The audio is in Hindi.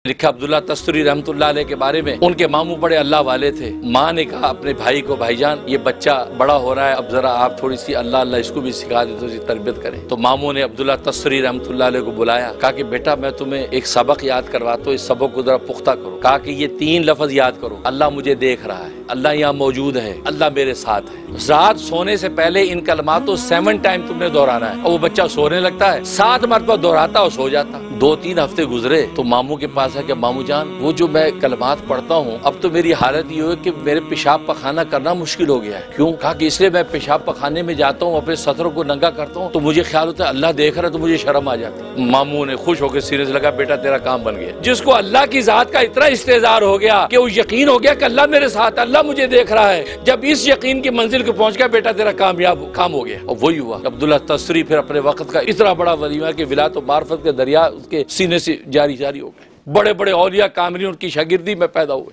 लिखा अब्दुल्ला तस्तुरी रहमतुल्लाह अलैह के बारे में, उनके मामू बड़े अल्लाह वाले थे। माँ ने कहा अपने भाई को, भाईजान ये बच्चा बड़ा हो रहा है, अब जरा आप थोड़ी सी अल्लाह अल्लाह इसको भी सिखा दे, तो इसकी तरबियत करें। तो मामू ने अब्दुल्ला तस्तुरी रहमतुल्लाह अलैह को बुलाया, कहा कि बेटा मैं तुम्हें एक सबक याद करवाता हूँ, इस सबक को जरा पुख्ता करो। कहा कि ये 3 लफ्ज याद करो, अल्लाह मुझे देख रहा है, अल्लाह यहाँ मौजूद है, अल्लाह मेरे साथ है। रात सोने से पहले इन कलमात को 7 टाइम तुमने दोहराना है। और वो बच्चा सोने लगता है, 7 मरतबा दोहराता और सो जाता। 2-3 हफ्ते गुजरे तो मामू के पास है कि मामू जान वो जो मैं कलमात पढ़ता हूँ, अब तो मेरी हालत ये है कि मेरे पेशाब पखाना करना मुश्किल हो गया है। क्यों? कहा कि इसलिए मैं पेशाब पखाने में जाता हूँ, अपने सतरों को नंगा करता हूँ, तो मुझे ख्याल होता है अल्लाह देख रहा है, तो मुझे शर्म आ जाती। मामू ने खुश होकर सीने से लगा, बेटा तेरा काम बन गया। जिसको अल्लाह की जात का इतना इस्तेजार हो गया कि वो यकीन हो गया कि अल्लाह मेरे साथ, अल्लाह मुझे देख रहा है, जब इस यकीन की मंजिल को पहुंच गया, बेटा तेरा कामयाब काम हो गया। और वही हुआ। अब्दुल्ला तस्तरी फिर अपने वक्त का इतना बड़ा वली है कि विलायत और मार्फत के दरिया उसके सीने से जारी हो गए। बड़े बड़े औलिया कामिलीन उनकी शागिर्दी में पैदा हुए।